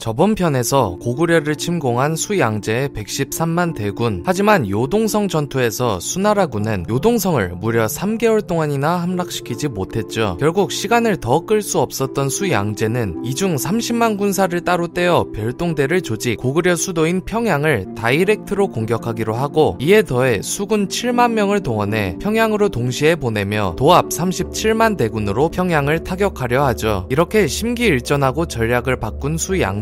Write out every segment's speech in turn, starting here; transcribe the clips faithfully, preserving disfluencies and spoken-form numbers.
저번 편에서 고구려를 침공한 수양제의 백십삼만 대군. 하지만 요동성 전투에서 수나라군은 요동성을 무려 삼 개월 동안이나 함락시키지 못했죠. 결국 시간을 더 끌 수 없었던 수양제는 이중 삼십만 군사를 따로 떼어 별동대를 조직, 고구려 수도인 평양을 다이렉트로 공격하기로 하고, 이에 더해 수군 칠만 명을 동원해 평양으로 동시에 보내며 도합 삼십칠만 대군으로 평양을 타격하려 하죠. 이렇게 심기일전하고 전략을 바꾼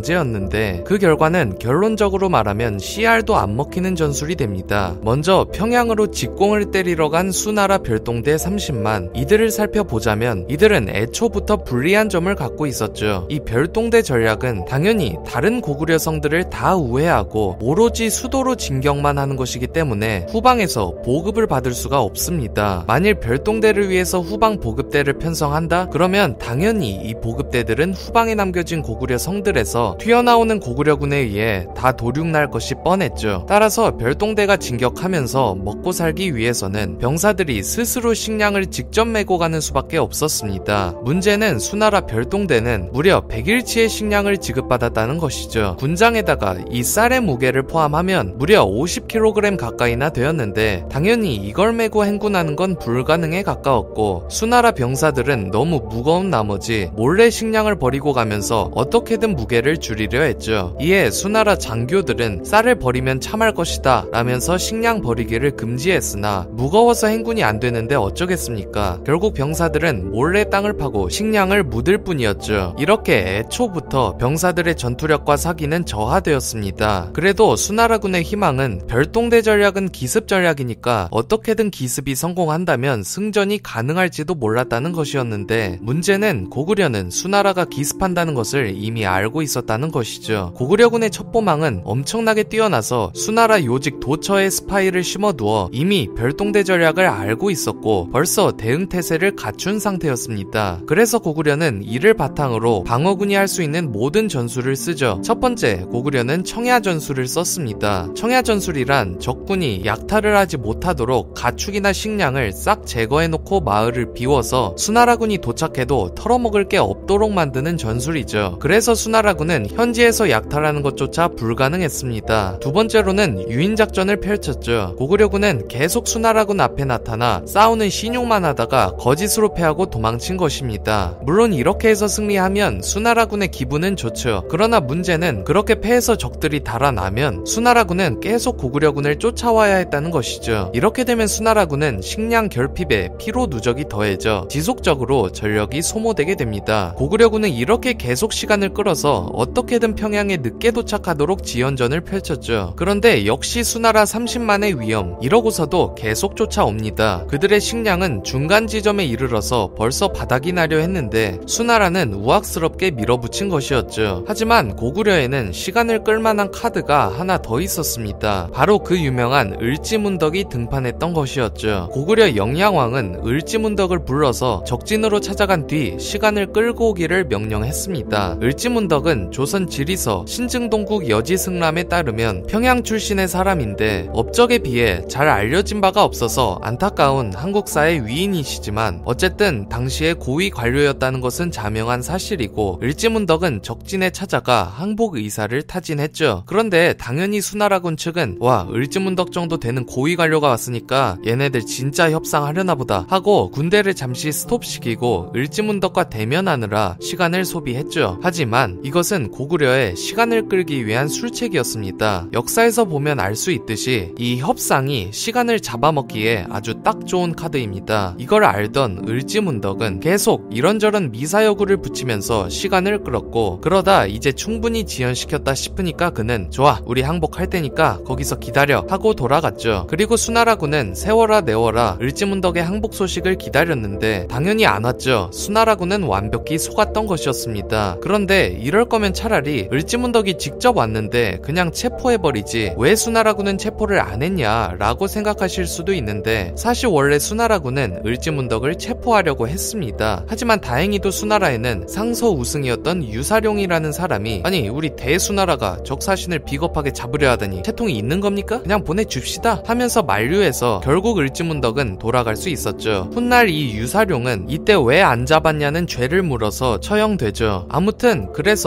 수양제였는데 그 결과는 결론적으로 말하면 씨알도 안 먹히는 전술이 됩니다. 먼저 평양으로 직공을 때리러 간 수나라 별동대 삼십만, 이들을 살펴보자면 이들은 애초부터 불리한 점을 갖고 있었죠. 이 별동대 전략은 당연히 다른 고구려 성들을 다 우회하고 오로지 수도로 진격만 하는 것이기 때문에 후방에서 보급을 받을 수가 없습니다. 만일 별동대를 위해서 후방 보급대를 편성한다? 그러면 당연히 이 보급대들은 후방에 남겨진 고구려 성들에서 튀어나오는 고구려군에 의해 다 도륙날 것이 뻔했죠. 따라서 별동대가 진격하면서 먹고 살기 위해서는 병사들이 스스로 식량을 직접 메고 가는 수밖에 없었습니다. 문제는 수나라 별동대는 무려 백일치의 식량을 지급받았다는 것이죠. 군장에다가 이 쌀의 무게를 포함하면 무려 오십 킬로그램 가까이나 되었는데 당연히 이걸 메고 행군하는 건 불가능에 가까웠고, 수나라 병사들은 너무 무거운 나머지 몰래 식량을 버리고 가면서 어떻게든 무게를 줄이려 했죠. 이에 수나라 장교들은 쌀을 버리면 참할 것이다 라면서 식량 버리기를 금지했으나 무거워서 행군이 안 되는데 어쩌겠습니까? 결국 병사들은 몰래 땅을 파고 식량을 묻을 뿐이었죠. 이렇게 애초부터 병사들의 전투력과 사기는 저하되었습니다. 그래도 수나라군의 희망은 별동대 전략은 기습 전략이니까 어떻게든 기습이 성공한다면 승전이 가능할지도 몰랐다는 것이었는데, 문제는 고구려는 수나라가 기습한다는 것을 이미 알고 있었다는 것이죠. 고구려군의 첩보망은 엄청나게 뛰어나서 수나라 요직 도처에 스파이를 심어두어 이미 별동대 전략을 알고 있었고 벌써 대응태세를 갖춘 상태였습니다. 그래서 고구려는 이를 바탕으로 방어군이 할 수 있는 모든 전술을 쓰죠. 첫 번째, 고구려는 청야 전술을 썼습니다. 청야 전술이란 적군이 약탈을 하지 못하도록 가축이나 식량을 싹 제거해놓고 마을을 비워서 수나라군이 도착해도 털어먹을 게 없도록 만드는 전술이죠. 그래서 수나라군은 현지에서 약탈하는 것조차 불가능했습니다. 두 번째로는 유인작전을 펼쳤죠. 고구려군은 계속 수나라군 앞에 나타나 싸우는 신용만 하다가 거짓으로 패하고 도망친 것입니다. 물론 이렇게 해서 승리하면 수나라군의 기분은 좋죠. 그러나 문제는 그렇게 패해서 적들이 달아나면 수나라군은 계속 고구려군을 쫓아와야 했다는 것이죠. 이렇게 되면 수나라군은 식량 결핍에 피로 누적이 더해져 지속적으로 전력이 소모되게 됩니다. 고구려군은 이렇게 계속 시간을 끌어서 어떻게든 평양에 늦게 도착하도록 지연전을 펼쳤죠. 그런데 역시 수나라 삼십만의 위험, 이러고서도 계속 쫓아옵니다. 그들의 식량은 중간 지점에 이르러서 벌써 바닥이 나려 했는데 수나라는 우악스럽게 밀어붙인 것이었죠. 하지만 고구려에는 시간을 끌만한 카드가 하나 더 있었습니다. 바로 그 유명한 을지문덕이 등판했던 것이었죠. 고구려 영양왕은 을지문덕을 불러서 적진으로 찾아간 뒤 시간을 끌고 오기를 명령했습니다. 을지문덕은 조선 지리서 신증동국 여지승람에 따르면 평양 출신의 사람인데 업적에 비해 잘 알려진 바가 없어서 안타까운 한국사의 위인이시지만 어쨌든 당시에 고위 관료였다는 것은 자명한 사실이고, 을지문덕은 적진에 찾아가 항복 의사를 타진했죠. 그런데 당연히 수나라군 측은 와, 을지문덕 정도 되는 고위 관료가 왔으니까 얘네들 진짜 협상하려나 보다 하고 군대를 잠시 스톱시키고 을지문덕과 대면하느라 시간을 소비했죠. 하지만 이것은 고구려의 시간을 끌기 위한 술책이었습니다. 역사에서 보면 알 수 있듯이 이 협상이 시간을 잡아먹기에 아주 딱 좋은 카드입니다. 이걸 알던 을지문덕은 계속 이런저런 미사여구를 붙이면서 시간을 끌었고, 그러다 이제 충분히 지연시켰다 싶으니까 그는 좋아, 우리 항복할 테니까 거기서 기다려 하고 돌아갔죠. 그리고 수나라군은 세워라 내워라 을지문덕의 항복 소식을 기다렸는데 당연히 안 왔죠. 수나라군은 완벽히 속았던 것이었습니다. 그런데 이럴 거면 차라리 을지문덕이 직접 왔는데 그냥 체포해버리지 왜 수나라군은 체포를 안 했냐 라고 생각하실 수도 있는데, 사실 원래 수나라군은 을지문덕을 체포하려고 했습니다. 하지만 다행히도 수나라에는 상서 우승이었던 유사룡이라는 사람이 아니 우리 대수나라가 적사신을 비겁하게 잡으려 하더니 채통이 있는 겁니까? 그냥 보내줍시다 하면서 만류해서 결국 을지문덕은 돌아갈 수 있었죠. 훗날 이 유사룡은 이때 왜 안 잡았냐는 죄를 물어서 처형되죠. 아무튼 그래서 속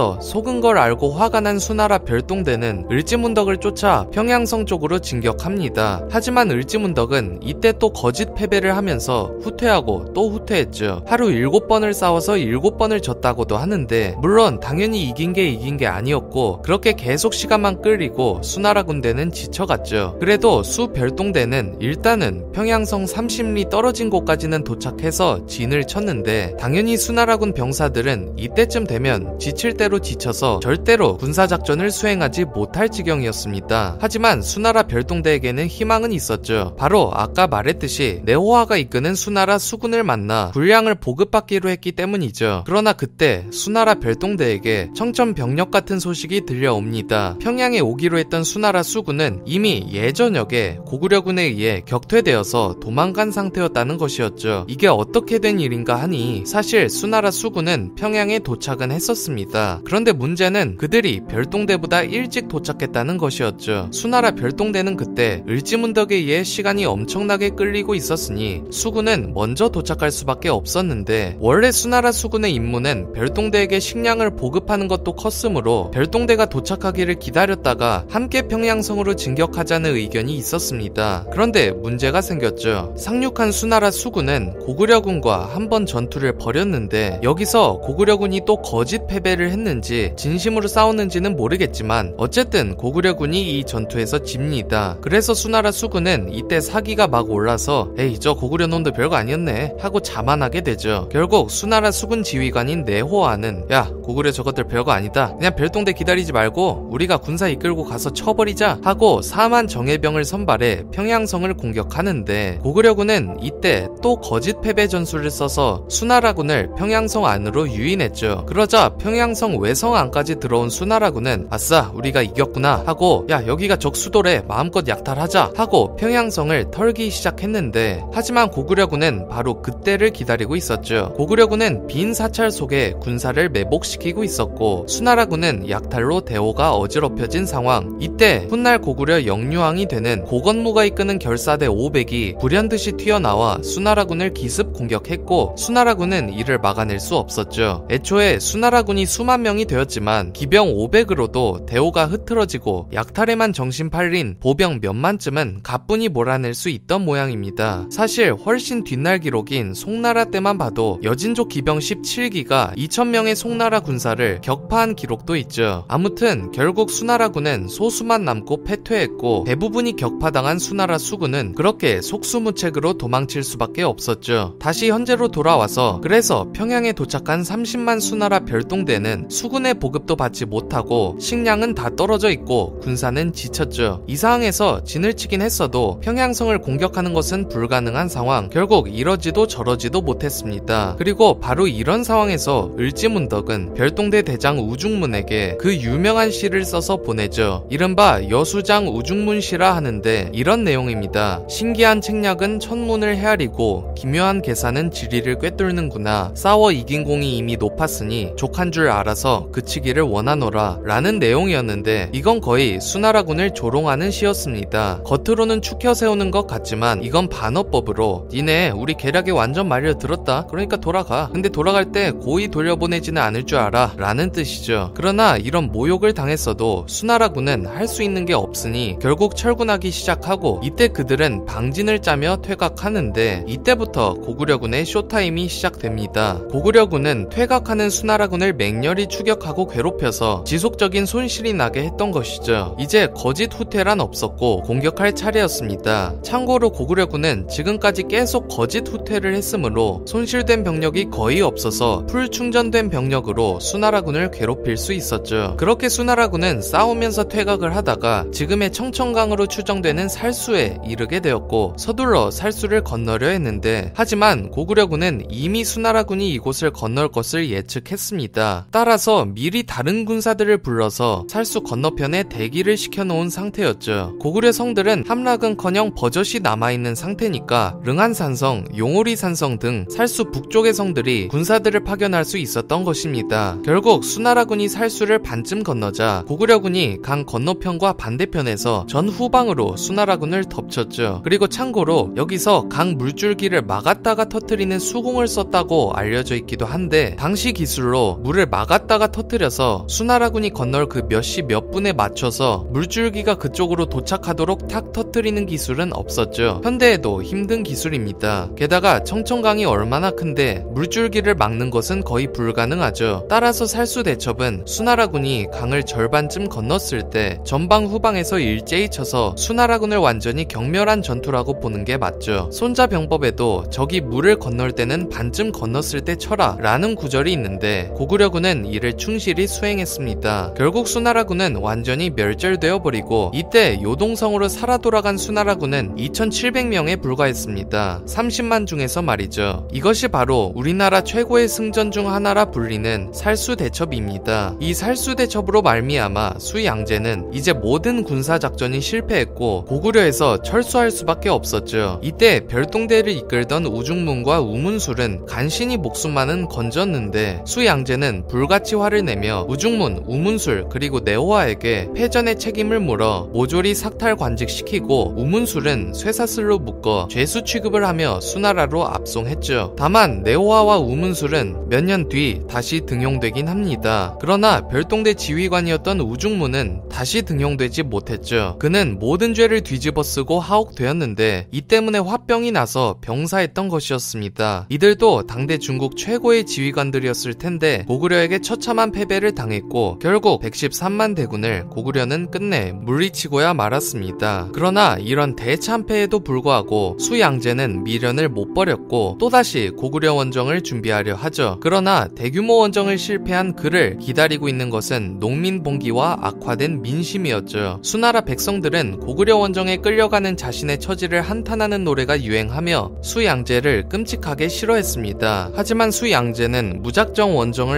속은 걸 알고 화가 난 수나라 별동대는 을지문덕을 쫓아 평양성 쪽으로 진격합니다. 하지만 을지문덕은 이때 또 거짓 패배를 하면서 후퇴하고 또 후퇴했죠. 하루 일곱 번을 싸워서 일곱 번을 졌다고도 하는데 물론 당연히 이긴 게 이긴 게 아니었고 그렇게 계속 시간만 끌리고 수나라 군대는 지쳐갔죠. 그래도 수 별동대는 일단은 평양성 삼십 리 떨어진 곳까지는 도착해서 진을 쳤는데 당연히 수나라군 병사들은 이때쯤 되면 지칠 대로 지쳐서 절대로 군사작전을 수행하지 못할 지경이었습니다. 하지만 수나라 별동대에게는 희망은 있었죠. 바로 아까 말했듯이 내호화가 이끄는 수나라 수군을 만나 군량을 보급받기로 했기 때문이죠. 그러나 그때 수나라 별동대에게 청천벽력 같은 소식이 들려옵니다. 평양에 오기로 했던 수나라 수군은 이미 예저녁에 고구려군에 의해 격퇴되어서 도망간 상태였다는 것이었죠. 이게 어떻게 된 일인가 하니 사실 수나라 수군은 평양에 도착은 했었습니다. 그런데 문제는 그들이 별동대보다 일찍 도착했다는 것이었죠. 수나라 별동대는 그때 을지문덕에 의해 시간이 엄청나게 끌리고 있었으니 수군은 먼저 도착할 수밖에 없었는데 원래 수나라 수군의 임무는 별동대에게 식량을 보급하는 것도 컸으므로 별동대가 도착하기를 기다렸다가 함께 평양성으로 진격하자는 의견이 있었습니다. 그런데 문제가 생겼죠. 상륙한 수나라 수군은 고구려군과 한 번 전투를 벌였는데 여기서 고구려군이 또 거짓 패배를 했는지 진심으로 싸웠는지는 모르겠지만 어쨌든 고구려군이 이 전투에서 집니다. 그래서 수나라 수군은 이때 사기가 막 올라서 에이 저 고구려 놈들 별거 아니었네 하고 자만하게 되죠. 결국 수나라 수군 지휘관인 내호화는 야 고구려 저것들 별거 아니다. 그냥 별동대 기다리지 말고 우리가 군사 이끌고 가서 쳐버리자 하고 사만 정예병을 선발해 평양성을 공격하는데 고구려군은 이때 또 거짓 패배 전술을 써서 수나라군을 평양성 안으로 유인했죠. 그러자 평양성 외성 안까지 들어온 수나라군은 아싸 우리가 이겼구나 하고 야 여기가 적수도래 마음껏 약탈하자 하고 평양성을 털기 시작했는데 하지만 고구려군은 바로 그때를 기다리고 있었죠. 고구려군은 빈 사찰 속에 군사를 매복시키고 있었고 수나라군은 약탈로 대오가 어지럽혀진 상황. 이때 훗날 고구려 영유왕이 되는 고건무가 이끄는 결사대 오백이 불현듯이 튀어나와 수나라군을 기습 공격했고 수나라군은 이를 막아낼 수 없었죠. 애초에 수나라군이 수만 명이 되었지만 기병 오백으로도 대오가 흐트러지고 약탈에만 정신 팔린 보병 몇만쯤은 가뿐히 몰아낼 수 있던 모양입니다. 사실 훨씬 뒷날 기록인 송나라 때만 봐도 여진족 기병 십칠 기가 이천 명의 송나라 군사를 격파한 기록도 있죠. 아무튼 결국 수나라군은 소수만 남고 패퇴했고 대부분이 격파당한 수나라 수군은 그렇게 속수무책으로 도망칠 수밖에 없었죠. 다시 현재로 돌아와서 그래서 평양에 도착한 삼십만 수나라 별동대는 수군의 보급도 받지 못하고 식량은 다 떨어져 있고 군사는 지쳤죠. 이 상황에서 진을 치긴 했어도 평양성을 공격하는 것은 불가능한 상황. 결국 이러지도 저러지도 못했습니다. 그리고 바로 이런 상황에서 을지문덕은 별동대 대장 우중문에게 그 유명한 시를 써서 보내죠. 이른바 여수장 우중문시라 하는데 이런 내용입니다. 신기한 책략은 천문을 헤아리고 기묘한 계산은 지리를 꿰뚫는구나. 싸워 이긴 공이 이미 높았으니 족한 줄 알아서 그치기를 원하노라 라는 내용이었는데 이건 거의 수나라군을 조롱하는 시였습니다. 겉으로는 축혀 세우는 것 같지만 이건 반어법으로 니네 우리 계략에 완전 말려들었다 그러니까 돌아가. 근데 돌아갈 때 고이 돌려보내지는 않을 줄 알아 라는 뜻이죠. 그러나 이런 모욕을 당했어도 수나라군은 할 수 있는 게 없으니 결국 철군하기 시작하고 이때 그들은 방진을 짜며 퇴각하는데 이때부터 고구려군의 쇼타임이 시작됩니다. 고구려군은 퇴각하는 수나라군을 맹렬히 추격하고 괴롭혀서 지속적인 손실이 나게 했던 것이죠. 이제 거짓 후퇴란 없었고 공격할 차례였습니다. 참고로 고구려군은 지금까지 계속 거짓 후퇴를 했으므로 손실된 병력이 거의 없어서 풀 충전된 병력으로 수나라군을 괴롭힐 수 있었죠. 그렇게 수나라군은 싸우면서 퇴각을 하다가 지금의 청천강으로 추정되는 살수에 이르게 되었고 서둘러 살수를 건너려 했는데 하지만 고구려군은 이미 수나라군이 이곳을 건널 것을 예측했습니다. 따라서 미리 다른 군사들을 불러서 살수 건너편에 대기를 시켜놓은 상태였죠. 고구려 성들은 함락은커녕 버젓이 남아있는 상태니까 릉한산성, 용오리산성 등 살수 북쪽의 성들이 군사들을 파견할 수 있었던 것입니다. 결국 수나라군이 살수를 반쯤 건너자 고구려군이 강 건너편과 반대편에서 전후방으로 수나라군을 덮쳤죠. 그리고 참고로 여기서 강 물줄기를 막았다가 터뜨리는 수공을 썼다고 알려져 있기도 한데 당시 기술로 물을 막았다가 터뜨리는 터뜨려서 수나라군이 건널 그 몇 시 몇 분에 맞춰서 물줄기가 그쪽으로 도착하도록 탁 터뜨리는 기술은 없었죠. 현대에도 힘든 기술입니다. 게다가 청천강이 얼마나 큰데 물줄기를 막는 것은 거의 불가능하죠. 따라서 살수대첩은 수나라군이 강을 절반쯤 건넜을 때 전방 후방에서 일제히 쳐서 수나라군을 완전히 경멸한 전투라고 보는 게 맞죠. 손자병법에도 적이 물을 건널 때는 반쯤 건넜을 때 쳐라 라는 구절이 있는데 고구려군은 이를 충실히 수행했습니다. 결국 수나라군은 완전히 멸절되어 버리고 이때 요동성으로 살아 돌아간 수나라군은 이천칠백 명에 불과했습니다. 삼십만 중에서 말이죠. 이것이 바로 우리나라 최고의 승전 중 하나라 불리는 살수대첩입니다. 이 살수대첩으로 말미암아 수양제는 이제 모든 군사작전이 실패했고 고구려에서 철수할 수밖에 없었죠. 이때 별동대를 이끌던 우중문과 우문술은 간신히 목숨만은 건졌는데 수양제는 불같이 화를 내며 우중문, 우문술 그리고 내호와에게 패전의 책임을 물어 모조리 삭탈 관직시키고 우문술은 쇠사슬로 묶어 죄수 취급을 하며 수나라로 압송했죠. 다만 내호와와 우문술은 몇 년 뒤 다시 등용되긴 합니다. 그러나 별동대 지휘관이었던 우중문은 다시 등용되지 못했죠. 그는 모든 죄를 뒤집어쓰고 하옥되었는데 이 때문에 화병이 나서 병사했던 것이었습니다. 이들도 당대 중국 최고의 지휘관들이었을 텐데 고구려에게 처참한 패배를 당했고 결국 백십삼만 대군을 고구려는 끝내 물리치고야 말았습니다. 그러나 이런 대참패에도 불구하고 수양제는 미련을 못 버렸고 또다시 고구려 원정을 준비하려 하죠. 그러나 대규모 원정을 실패한 그를 기다리고 있는 것은 농민 봉기와 악화된 민심이었죠. 수나라 백성들은 고구려 원정에 끌려가는 자신의 처지를 한탄하는 노래가 유행하며 수양제를 끔찍하게 싫어했습니다. 하지만 수양제는 무작정 원정을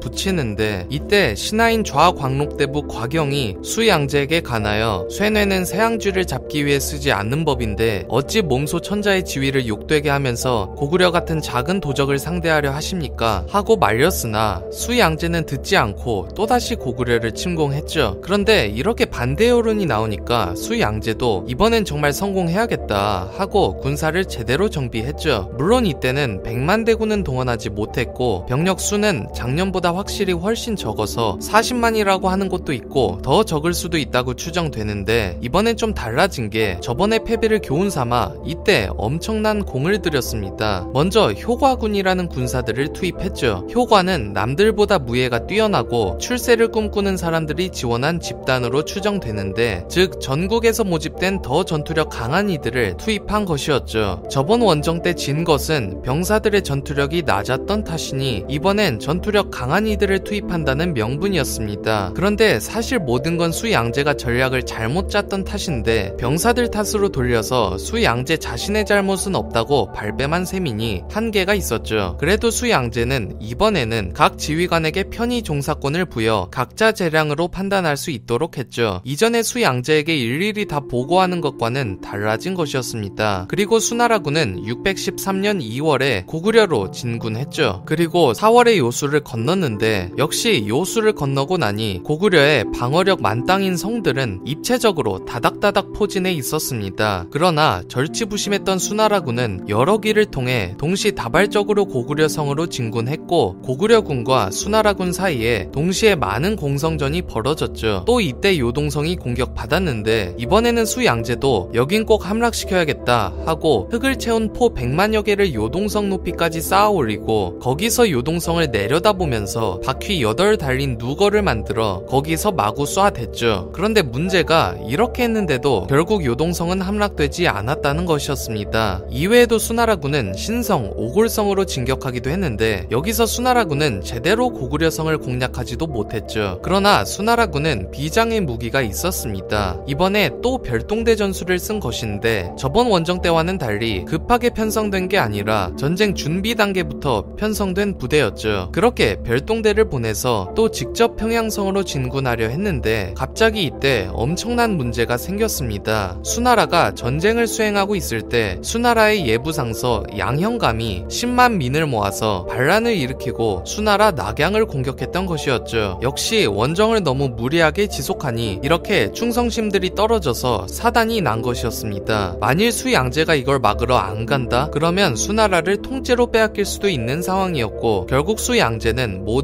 밀어붙이는데 이때 신하인 좌광록대부 곽영이 수양제에게 관하여 쇠뇌는 새양쥐를 잡기 위해 쓰지 않는 법인데 어찌 몸소 천자의 지위를 욕되게 하면서 고구려 같은 작은 도적을 상대하려 하십니까? 하고 말렸으나 수양제는 듣지 않고 또다시 고구려를 침공했죠. 그런데 이렇게 반대 여론이 나오니까 수양제도 이번엔 정말 성공해야겠다 하고 군사를 제대로 정비했죠. 물론 이때는 백만 대군은 동원하지 못했고 병력 수는 작년보다 확실히 훨씬 적어서 사십만이라고 하는 곳도 있고 더 적을 수도 있다고 추정되는데 이번엔 좀 달라진 게 저번에 패배를 교훈 삼아 이때 엄청난 공을 들였습니다. 먼저 효과군이라는 군사들을 투입했죠. 효과는 남들보다 무예가 뛰어나고 출세를 꿈꾸는 사람들이 지원한 집단으로 추정되는데 즉 전국에서 모집된 더 전투력 강한 이들을 투입한 것이었죠. 저번 원정 때 진 것은 병사들의 전투력이 낮았던 탓이니 이번엔 전투력 강한 이들을 투입한다는 명분이었습니다. 그런데 사실 모든 건 수양제가 전략을 잘못 짰던 탓인데 병사들 탓으로 돌려서 수양제 자신의 잘못은 없다고 발뺌한 셈이니 한계가 있었죠. 그래도 수양제는 이번에는 각 지휘관에게 편의 종사권을 부여 각자 재량으로 판단할 수 있도록 했죠. 이전에 수양제에게 일일이 다 보고하는 것과는 달라진 것이었습니다. 그리고 수나라군은 육백십삼 년 이월에 고구려로 진군했죠. 그리고 사월에 요수를 건넜는데 역시 요수를 건너고 나니 고구려의 방어력 만땅인 성들은 입체적으로 다닥다닥 포진해 있었습니다. 그러나 절치부심했던 수나라군은 여러 길을 통해 동시다발적으로 고구려 성으로 진군했고 고구려군과 수나라군 사이에 동시에 많은 공성전이 벌어졌죠. 또 이때 요동성이 공격받았는데 이번에는 수양제도 여긴 꼭 함락시켜야겠다 하고 흙을 채운 포 백만여 개를 요동성 높이까지 쌓아 올리고 거기서 요동성을 내려다보면서 바퀴 여덟 달린 누거를 만들어 거기서 마구 쏴댔죠. 그런데 문제가 이렇게 했는데도 결국 요동성은 함락되지 않았다는 것이었습니다. 이외에도 수나라군은 신성, 오골성으로 진격하기도 했는데 여기서 수나라군은 제대로 고구려성을 공략하지도 못했죠. 그러나 수나라군은 비장의 무기가 있었습니다. 이번에 또 별동대 전술을 쓴 것인데 저번 원정 때와는 달리 급하게 편성된 게 아니라 전쟁 준비 단계부터 편성된 부대였죠. 그렇게 별동대를 보내서 또 직접 평양성으로 진군하려 했는데 갑자기 이때 엄청난 문제가 생겼습니다. 수나라가 전쟁을 수행하고 있을 때 수나라의 예부상서 양형감이 십만 민을 모아서 반란을 일으키고 수나라 낙양을 공격했던 것이었죠. 역시 원정을 너무 무리하게 지속하니 이렇게 충성심들이 떨어져서 사단이 난 것이었습니다. 만일 수양제가 이걸 막으러 안 간다? 그러면 수나라를 통째로 빼앗길 수도 있는 상황이었고 결국 수양제는 모든 걸 취소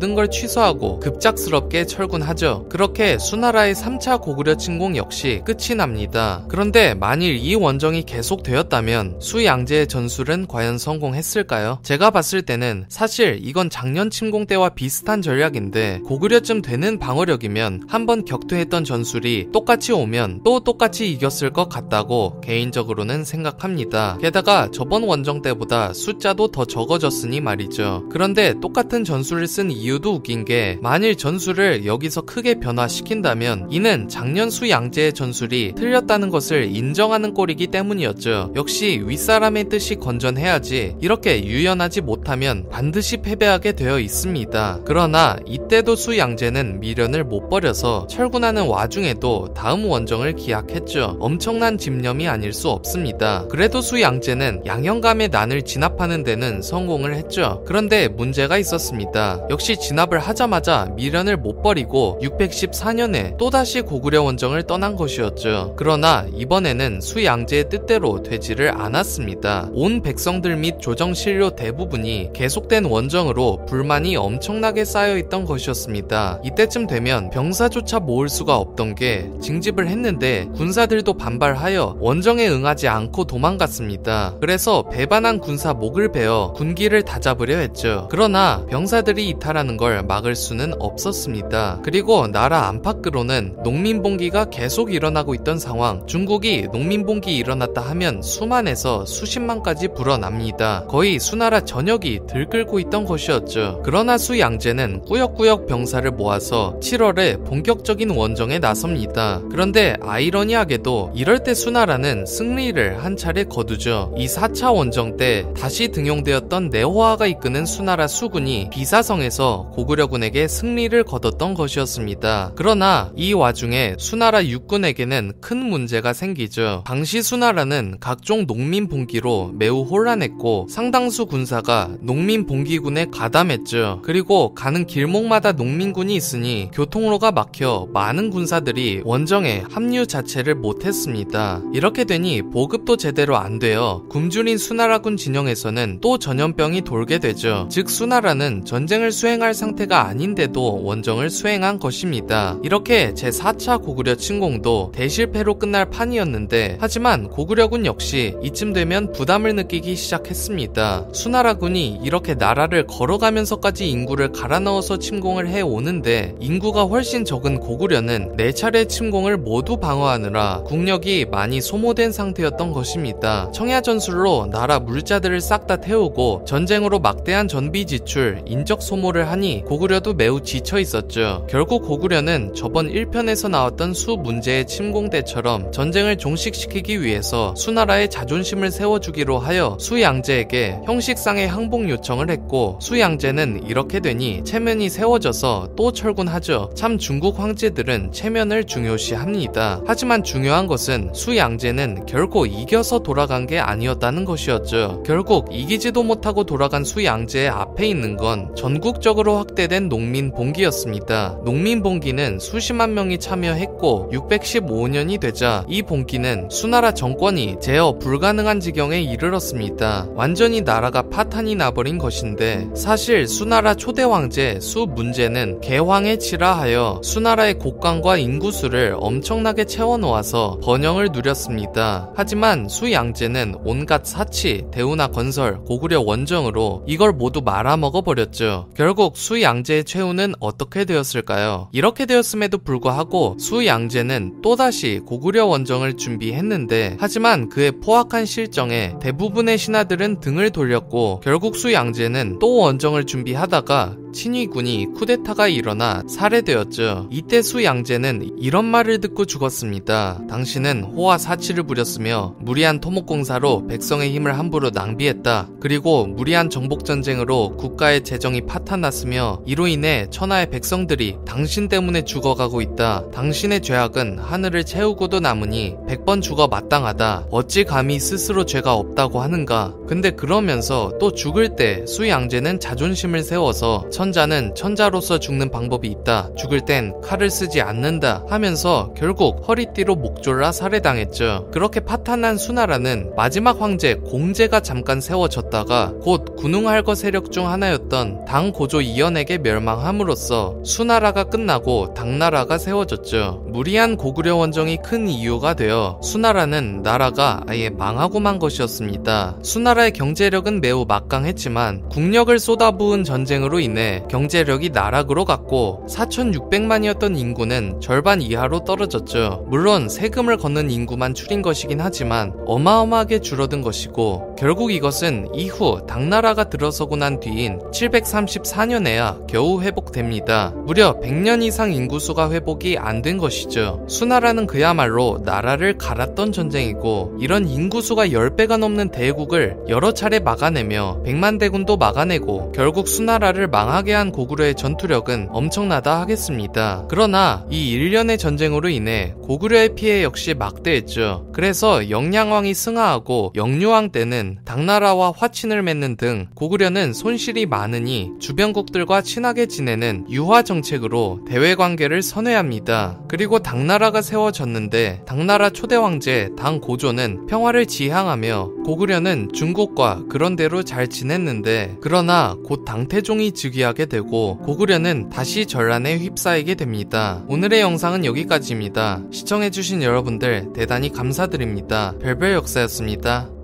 취소하고 급작스럽게 철군하죠. 그렇게 수나라의 삼 차 고구려 침공 역시 끝이 납니다. 그런데 만일 이 원정이 계속되었다면 수양제의 전술은 과연 성공했을까요? 제가 봤을 때는 사실 이건 작년 침공 때와 비슷한 전략인데 고구려쯤 되는 방어력이면 한번 격퇴했던 전술이 똑같이 오면 또 똑같이 이겼을 것 같다고 개인적으로는 생각합니다. 게다가 저번 원정 때보다 숫자도 더 적어졌으니 말이죠. 그런데 똑같은 전술을 쓴 이유도 웃긴 게 만일 전술을 여기서 크게 변화시킨다면 이는 작년 수양제의 전술이 틀렸다는 것을 인정하는 꼴이기 때문이었죠. 역시 윗사람의 뜻이 건전해야지 이렇게 유연하지 못하면 반드시 패배하게 되어 있습니다. 그러나 이때도 수양제는 미련을 못 버려서 철군하는 와중에도 다음 원정을 기약했죠. 엄청난 집념이 아닐 수 없습니다. 그래도 수양제는 양형감의 난을 진압하는 데는 성공을 했죠. 그런데 문제가 있었습니다. 역시 진압을 하자마자 미련을 못 버리고 육백십사 년에 또다시 고구려 원정을 떠난 것이었죠. 그러나 이번에는 수양제의 뜻대로 되지를 않았습니다. 온 백성들 및 조정신료 대부분이 계속된 원정으로 불만이 엄청나게 쌓여있던 것이었습니다. 이때쯤 되면 병사조차 모을 수가 없던 게 징집을 했는데 군사들도 반발하여 원정에 응하지 않고 도망갔습니다. 그래서 배반한 군사 목을 베어 군기를 다잡으려 했죠. 그러나 병사들이 이탈하는 걸 막을 수는 없었습니다. 그리고 나라 안팎으로는 농민봉기가 계속 일어나고 있던 상황, 중국이 농민봉기 일어났다 하면 수만에서 수십만까지 불어납니다. 거의 수나라 전역이 들끓고 있던 것이었죠. 그러나 수양제는 꾸역꾸역 병사를 모아서 칠월에 본격적인 원정에 나섭니다. 그런데 아이러니하게도 이럴 때 수나라는 승리를 한 차례 거두죠. 이 사 차 원정 때 다시 등용되었던 내호하가 이끄는 수나라 수군이 비사성에서 고구려군에게 승리를 거뒀던 것이었습니다. 그러나 이 와중에 수나라 육군에게는 큰 문제가 생기죠. 당시 수나라는 각종 농민봉기로 매우 혼란했고 상당수 군사가 농민봉기군에 가담했죠. 그리고 가는 길목마다 농민군이 있으니 교통로가 막혀 많은 군사들이 원정에 합류 자체를 못했습니다. 이렇게 되니 보급도 제대로 안 되어 굶주린 수나라군 진영에서는 또 전염병이 돌게 되죠. 즉 수나라는 전쟁을 수행할 상태가 아닌데도 원정을 수행한 것입니다. 이렇게 제사 차 고구려 침공도 대실패로 끝날 판이었는데 하지만 고구려군 역시 이쯤 되면 부담을 느끼기 시작했습니다. 수나라군이 이렇게 나라를 걸어가면서까지 인구를 갈아넣어서 침공을 해오는데 인구가 훨씬 적은 고구려는 네 차례 침공을 모두 방어하느라 국력이 많이 소모된 상태였던 것입니다. 청야전술로 나라 물자들을 싹 다 태우고 전쟁으로 막대한 전비 지출, 인적 소모를 하니 고구려도 매우 지쳐 있었죠. 결국 고구려는 저번 일 편에서 나왔던 수 문제의 침공 때처럼 전쟁을 종식시키기 위해서 수나라의 자존심을 세워주기로 하여 수양제에게 형식상의 항복 요청을 했고 수양제는 이렇게 되니 체면이 세워져서 또 철군하죠. 참 중국 황제들은 체면을 중요시합니다. 하지만 중요한 것은 수양제는 결코 이겨서 돌아간 게 아니었다는 것이었죠. 결국 이기지도 못하고 돌아간 수양제의 앞에 있는 건 전국적으로 확대된 농민봉기였습니다. 농민봉기는 수십만 명이 참여했고 육백십오 년이 되자 이 봉기는 수나라 정권이 제어 불가능한 지경에 이르렀습니다. 완전히 나라가 파탄이 나버린 것인데 사실 수나라 초대 황제 수문제는 개황에 칠하하여 수나라의 곡간과 인구수를 엄청나게 채워놓아서 번영을 누렸습니다. 하지만 수양제는 온갖 사치, 대우나 건설, 고구려 원정으로 이걸 모두 말아먹어버렸죠. 결국 수양제의 최후는 어떻게 되었을까요? 이렇게 되었음에도 불구하고 수양제는 또다시 고구려 원정을 준비했는데 하지만 그의 포악한 실정에 대부분의 신하들은 등을 돌렸고 결국 수양제는 또 원정을 준비하다가 친위군이 쿠데타가 일어나 살해되었죠. 이때 수양제는 이런 말을 듣고 죽었습니다. 당신은 호화 사치를 부렸으며 무리한 토목공사로 백성의 힘을 함부로 낭비했다. 그리고 무리한 정복전쟁으로 국가의 재정이 파탄났으며 이로 인해 천하의 백성들이 당신 때문에 죽어가고 있다. 당신의 죄악은 하늘을 채우고도 남으니 백 번 죽어 마땅하다. 어찌 감히 스스로 죄가 없다고 하는가. 근데 그러면서 또 죽을 때 수양제는 자존심을 세워서 천자는 천자로서 죽는 방법이 있다. 죽을 땐 칼을 쓰지 않는다 하면서 결국 허리띠로 목 졸라 살해당했죠. 그렇게 파탄난 수나라는 마지막 황제 공제가 잠깐 세워졌다가 곧 군웅할거 세력 중 하나였던 당고조 이연에게 멸망함으로써 수나라가 끝나고 당나라가 세워졌죠. 무리한 고구려 원정이 큰 이유가 되어 수나라는 나라가 아예 망하고 만 것이었습니다. 수나라의 경제력은 매우 막강했지만 국력을 쏟아부은 전쟁으로 인해 경제력이 나락으로 갔고 사천육백만이었던 인구는 절반 이하로 떨어졌죠. 물론 세금을 걷는 인구만 줄인 것이긴 하지만 어마어마하게 줄어든 것이고 결국 이것은 이후 당나라가 들어서고 난 뒤인 칠백삼십사 년에야 겨우 회복됩니다. 무려 백 년 이상 인구수가 회복이 안 된 것이죠. 수나라는 그야말로 나라를 갈았던 전쟁이고 이런 인구수가 십 배가 넘는 대국을 여러 차례 막아내며 백만 대군도 막아내고 결국 수나라를 망하게 한 고구려의 전투력은 엄청나다 하겠습니다. 그러나 이 일련의 전쟁으로 인해 고구려의 피해 역시 막대했죠. 그래서 영량왕이 승하하고 영유왕 때는 당나라와 화친을 맺는 등 고구려는 손실이 많으니 주변국들과 친하게 지내는 유화 정책으로 대외관계를 선회합니다. 그리고 당나라가 세워졌는데 당나라 초대 황제 당고조는 평화를 지향하며 고구려는 중국과 그런대로 잘 지냈는데 그러나 곧 당태종이 즉위하게 되고 고구려는 다시 전란에 휩싸이게 됩니다. 오늘의 영상은 여기까지입니다. 시청해주신 여러분들 대단히 감사드립니다. 별별 역사였습니다.